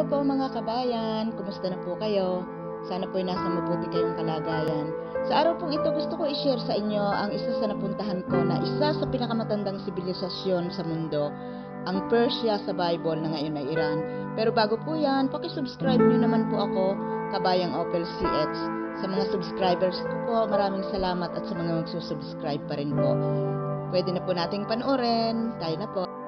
po mga kabayan, kumusta na po kayo? Sana po'y nasa mabuti kayong kalagayan. Sa araw pong ito gusto ko i-share sa inyo ang isa sa napuntahan ko na isa sa pinakamatandang sibilisasyon sa mundo, ang Persia sa Bible na ngayon ay Iran. Pero bago po yan, pakisubscribe nyo naman po ako, Kabayang Opel CX. Sa mga subscribers ko po, maraming salamat at sa mga magsusubscribe pa rin po. Pwede na po nating panoorin. Tayo na po.